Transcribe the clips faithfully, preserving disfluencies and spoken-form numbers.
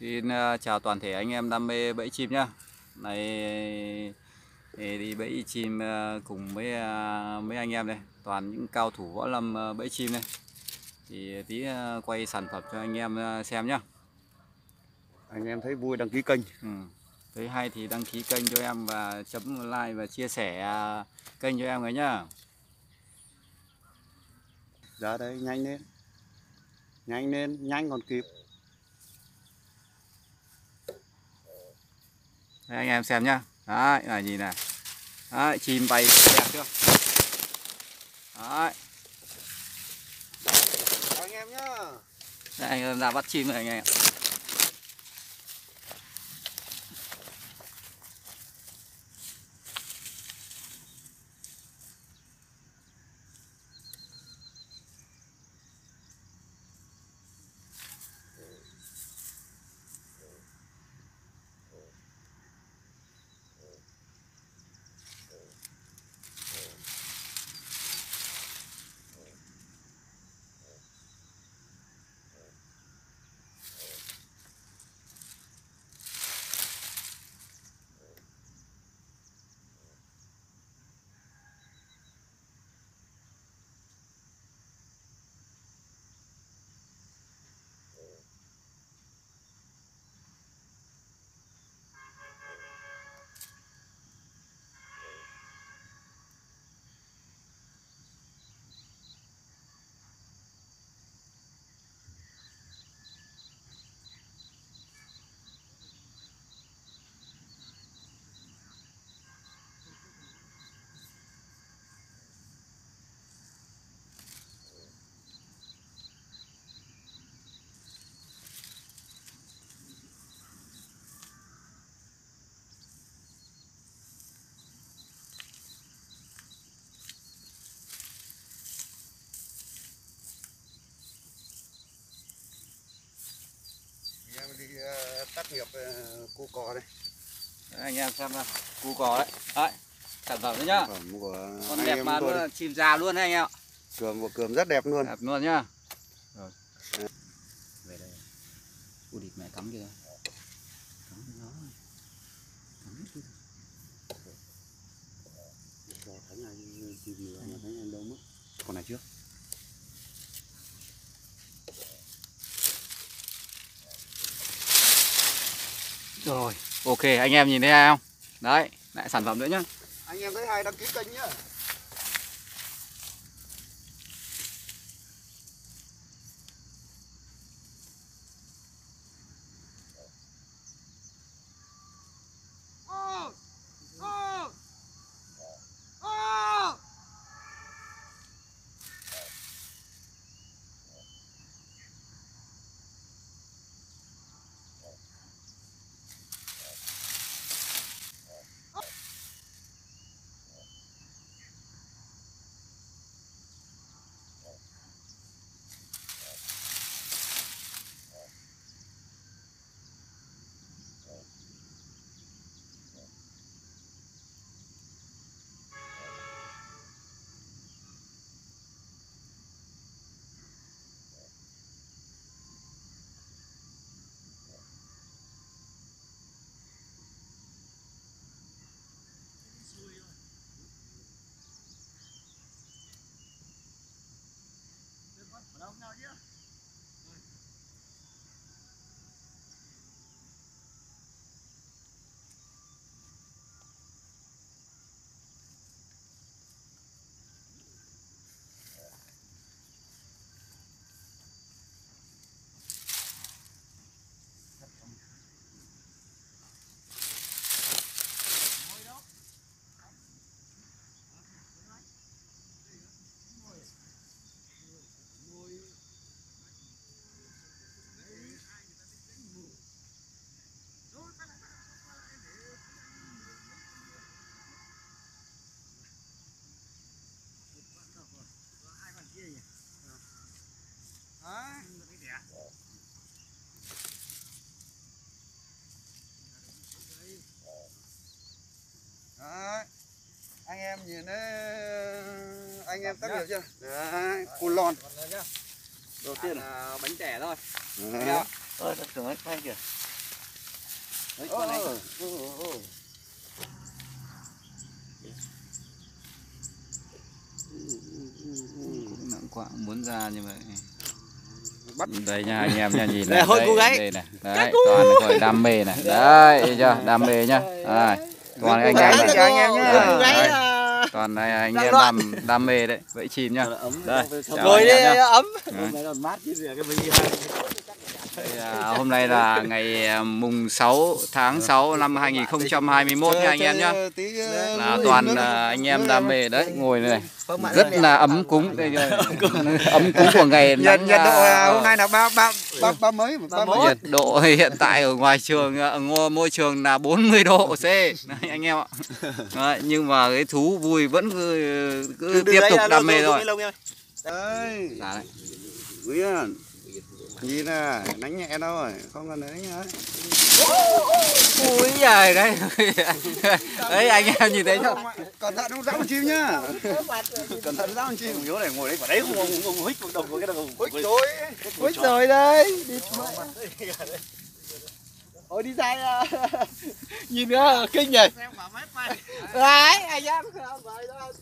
Xin uh, chào toàn thể anh em đam mê bẫy chim nhá. Này thì đi bẫy chim uh, cùng với uh, mấy anh em đây, toàn những cao thủ võ lâm uh, bẫy chim đây. Thì tí uh, quay sản phẩm cho anh em uh, xem nhá. Anh em thấy vui đăng ký kênh. Ừ. Thấy hay thì đăng ký kênh cho em và chấm like và chia sẻ uh, kênh cho em ấy nhá. Ra đây nhanh lên. Nhanh lên, nhanh còn kịp. Đây anh em xem nhá. Đấy, là nhìn này. Đấy, chim bay đẹp chưa? Đấy. Chào anh em nhá. Đây, anh em ra bắt chim rồi anh em. Anh em đi uh, tác nghiệp uh, cu cò đây. Đấy, anh em xem nào, cu cò đấy. Đấy, sản phẩm đấy nhá. Sản phẩm của con anh đẹp em mà luôn, là chim già luôn đấy anh em ạ. Cườm của cườm rất đẹp luôn. Đẹp luôn nhá. Rồi. Về đây. U địt mẹ cắm kìa. Cắm nó. Cắm hết kìa. Rồi thấy này chim gì mà thấy anh đâu mất. Con này trước. Rồi, ok, anh em nhìn thấy hay không? Đấy, lại sản phẩm nữa nhá. Anh em thấy hay đăng ký kênh nhá. Đấy. Anh em nhìn đấy, anh em tác nghiệp chưa? Đấy, cu lon. Đầu tiên là bánh tẻ thôi. Đấy. Ơi, tưởng anh quay kìa. Đấy, con này. Ờ, ờ, ờ. Cũng nặng quạng muốn ra như vậy. Bắt Đây nha anh em nha, nhìn Đây, này, hôi cô đây, gái. đây này, đấy, toàn là gọi đam mê này, đấy, thấy chưa, đam mê nhá, đây, toàn anh em này, anh em nhá. Cô gái đấy, à, toàn này anh đang em loạn. đam đam mê đấy, vậy chìm nhá, đây, chào ngồi anh đi em nhá. ấm. Đấy. Này còn mát chứ gì cái mình đi hai. Đây là, hôm nay là ngày à, mùng sáu tháng sáu năm hai nghìn không trăm hai mươi mốt nha anh em nhá. Là toàn à, anh em đam mê đấy, ngồi này rất là ấm cúng đây rồi. Ấm cúng của ngày Nhiệt nắng. nhiệt độ là à, hôm nay là ba ba ba ba mấy ba mấy. nhiệt độ hiện tại ở ngoài trường ở ngôi môi trường là bốn mươi độ C đấy, anh em ạ. Đấy, nhưng mà cái thú vui vẫn cứ, cứ tiếp tục đam mê thôi. Đấy. Dạ đấy. Nguyên. Nhìn nè, đánh nhẹ thôi, không cần đánh nhá. Ui giời đấy. Đấy anh em nhìn thấy chưa? Cẩn thận không dẫm con chim nhá. Cẩn thận dẫm con chim. Nhớ này ngồi đấy, quả đấy không ông ông hít một đồng của cái đồng. Hít rồi. Hít rồi đây. Ôi đi sai à. Nhìn nữa kinh nhỉ. Đấy, anh em không phải đâu.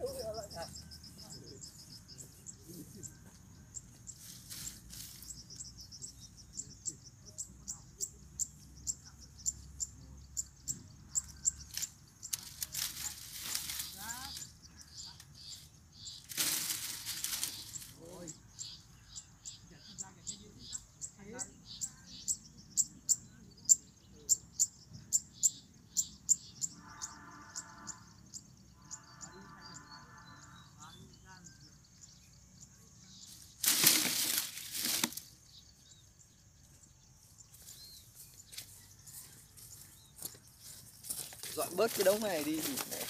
Dọn bớt cái đống này đi.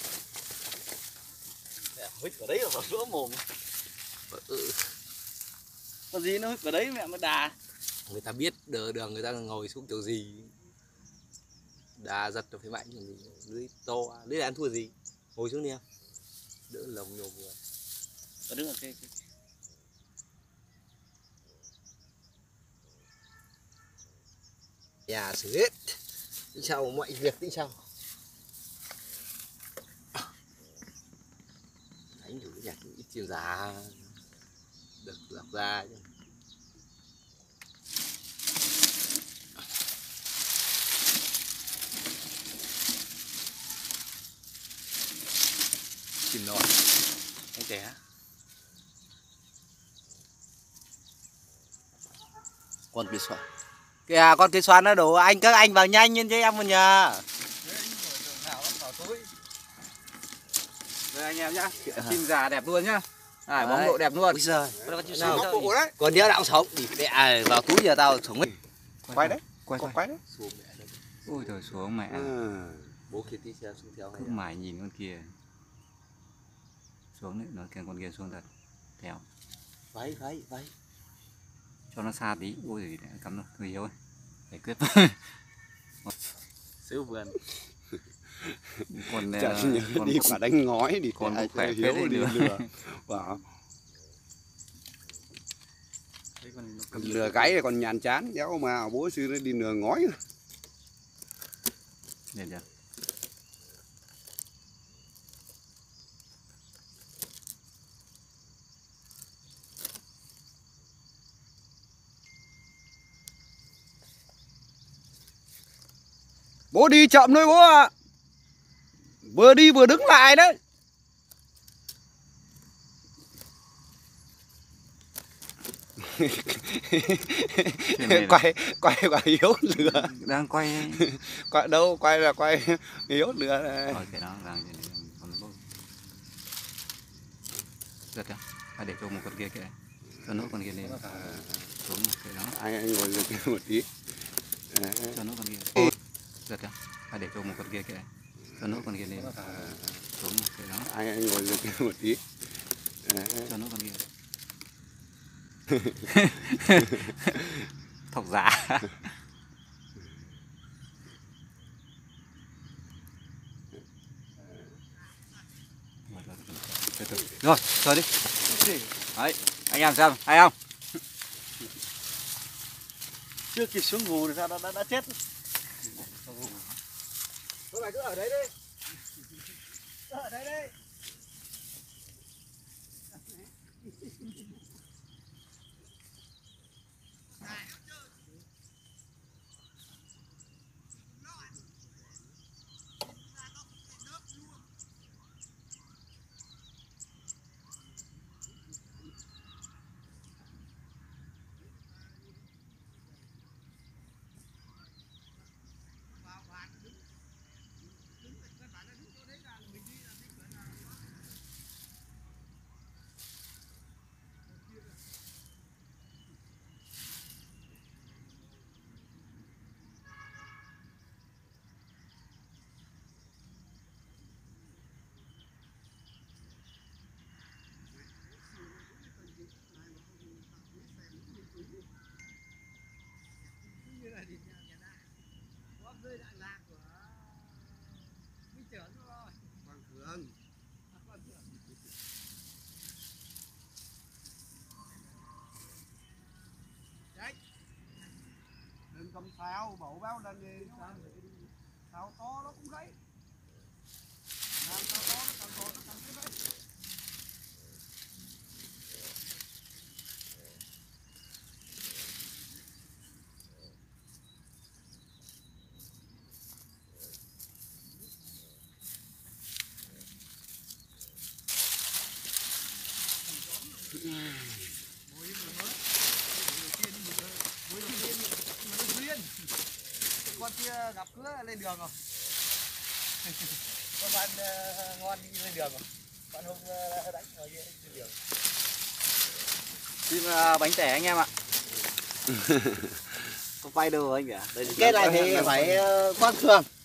Hít vào đấy là vào lỗ mồm. Ừ. Có gì nó hít vào đấy mẹ mới đà. Người ta biết đờ đường người ta ngồi xuống kiểu gì, đà giật nó phải mạnh kiểu gì, lưới to lưới ăn thua gì, ngồi xuống đi em đỡ lồng nhồm người. Và đứng ở cái, cái... Nhà xử hết tính sau mọi việc tính sau, đánh thử nhặt ít tiền giá được lọc ra chứ. Chìm nổi anh té Con kia xoan. Kìa con kia xoan nó đổ, anh các anh vào nhanh lên cho em một nhà. Đây anh em nhá, chim già đẹp luôn nhá. À, bóng độ đẹp luôn. Ôi giời, Nào, bộ đấy. còn đĩa đạo sống thì mẹ vào túi giờ tao sống hết. Quay đấy. Quay Có quay. quay đấy. xuống mẹ nó. Ui trời xuống mẹ. Ừ. Bố kia tí xe xuống theo hay Cứ là mãi nhìn con kia. Xuống đấy, nó kìa con kia xuống thật. Theo. váy váy váy Cho nó xa tí. Ui giời, cắm rồi, người yếu ơi. Phải quyết. xíu vườn. Còn Chả uh, nhớ con đi quả đánh ngói đi. con ai cũng khỏe chơi phết hiếu đấy đi nữa. lừa. Bảo lừa gáy là còn nhàn chán, đéo mà bố sư nó đi lừa ngói. Nhìn chưa? Bố đi chậm thôi bố ạ. Vừa đi vừa đứng lại đấy. quay quay quả hiếu lừa. Đang quay. Quay đâu, quay là quay hiếu lừa này. Rồi cái đó đang còn bố. Giật ra. Phải để cho một con kia kìa. Cho nốt con kia lên. Xuống một cái đó. Anh anh ngồi được một tí. Đấy. Cho nốt con kia. Giật ra. Phải để cho một con kia kìa. Cho nốt con kia lên. Xuống một cái đó. Anh anh ngồi được một tí. Đấy. Cho nốt con kia. Thọc giả. Rồi, rồi đi. Đấy, anh em xem, hay không? Chưa kịp xuống ngủ thì sao đã, đã, đã chết. Thôi mày cứ ở đấy đi. Cứ ở đấy đi. Quang Cường. Đừng cầm sao, bổ báo lên đi. Sao to nó cũng thấy. Làm sao to nó cầm to nó cầm thấy đấy. Con kia gặp cứa lên đường rồi. Con bạn uh, ngon đi lên đường rồi. Bạn hôm uh, đánh rồi kia lên đường. Chim uh, bánh tẻ anh em ạ. Có quay đâu anh nhỉ? Đây Cái này thì phải uh, Quang Cường.